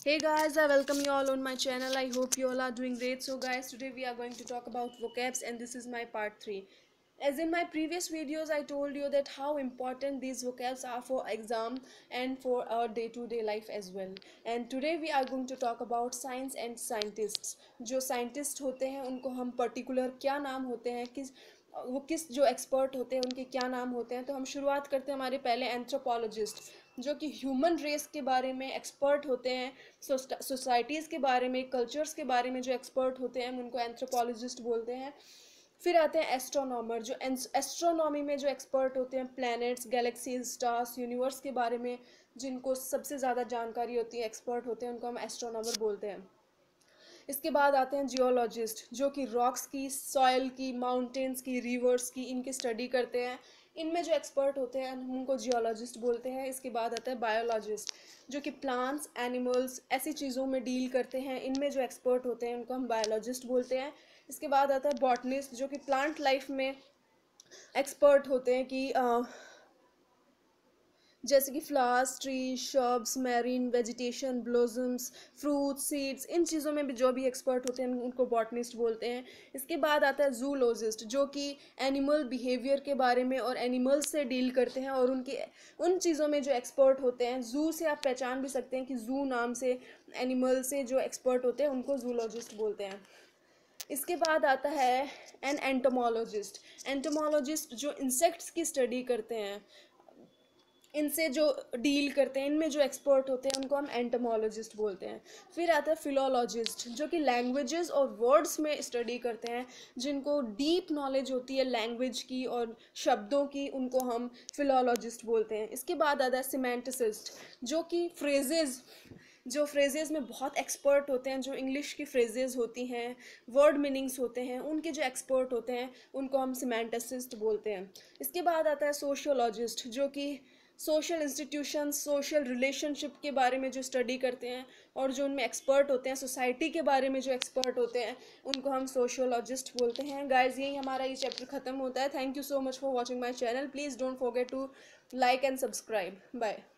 Hey guys, I welcome you all on my channel. I hope you all are doing great. So guys, today we are going to talk about vocabs and this is my part 3. As in my previous videos, I told you that how important these vocabs are for exam and for our day-to-day life as well. And today we are going to talk about science and scientists. जो scientist होते हैं उनको हम particular क्या नाम होते हैं, किस जो एक्सपर्ट होते हैं उनके क्या नाम होते हैं। तो हम शुरुआत करते हैं हमारे पहले एंथ्रोपोलॉजिस्ट, जो कि ह्यूमन रेस के बारे में एक्सपर्ट होते हैं, सोसाइटीज़ के बारे में, कल्चर्स के बारे में जो एक्सपर्ट होते हैं उनको एंथ्रोपोलॉजिस्ट बोलते हैं। फिर आते हैं एस्ट्रोनॉमर, जो एस्ट्रोनॉमी में जो एक्सपर्ट होते हैं, प्लैनेट्स, गैलेक्सीज, स्टार्स, यूनिवर्स के बारे में जिनको सबसे ज़्यादा जानकारी होती है, एक्सपर्ट होते हैं, उनको हम एस्ट्रोनॉमर बोलते हैं। इसके बाद आते हैं जियोलॉजिस्ट, जो कि रॉक्स की, सॉइल की, माउंटेन्स की, रिवर्स की, इनकी स्टडी करते हैं। इनमें जो एक्सपर्ट होते हैं हम उनको जियोलॉजिस्ट बोलते हैं। इसके बाद आता है बायोलॉजिस्ट, जो कि प्लांट्स, एनिमल्स, ऐसी चीज़ों में डील करते हैं। इनमें जो एक्सपर्ट होते हैं उनको हम बायोलॉजिस्ट बोलते हैं। इसके बाद आता है बॉटनिस्ट, जो कि प्लांट लाइफ में एक्सपर्ट होते हैं, कि जैसे कि flowers, tree, shrubs, marine vegetation, blossoms, fruits, seeds, इन चीज़ों में भी जो भी एक्सपर्ट होते हैं उनको बॉटनिस्ट बोलते हैं। इसके बाद आता है जूलॉजिस्ट, जो कि एनिमल बिहेवियर के बारे में और एनिमल्स से डील करते हैं और उन चीज़ों में जो एक्सपर्ट होते हैं। जू से आप पहचान भी सकते हैं कि जू नाम से एनिमल से जो एक्सपर्ट होते हैं उनको जूलॉजिस्ट बोलते हैं। इसके बाद आता है एन एंटोमोलॉजिस्ट। एंटोमोलॉजिस्ट जो इंसेक्ट्स की स्टडी करते हैं, इनसे जो डील करते हैं, इनमें जो एक्सपर्ट होते हैं उनको हम एंटोमोलॉजिस्ट बोलते हैं। फिर आता है फिलोलॉजिस्ट, जो कि लैंग्वेजेस और वर्ड्स में स्टडी करते हैं, जिनको डीप नॉलेज होती है लैंग्वेज की और शब्दों की, उनको हम फिलोलॉजिस्ट बोलते हैं। इसके बाद आता है सिमेंटिसिस्ट, जो कि फ्रेजेस में बहुत एक्सपर्ट होते हैं। जो इंग्लिश की फ्रेजेस होती हैं, वर्ड मीनिंग्स होते हैं, उनके जो एक्सपर्ट होते हैं उनको हम सिमेंटिसिस्ट बोलते हैं। इसके बाद आता है सोशियोलॉजिस्ट, जो कि सोशल इंस्टीट्यूशंस, सोशल रिलेशनशिप के बारे में जो स्टडी करते हैं और जो उनमें एक्सपर्ट होते हैं, सोसाइटी के बारे में जो एक्सपर्ट होते हैं, उनको हम सोशियोलॉजिस्ट बोलते हैं। गाइज, यही हमारा ये चैप्टर ख़त्म होता है। Thank you so much for watching my channel. Please don't forget to like and subscribe. Bye.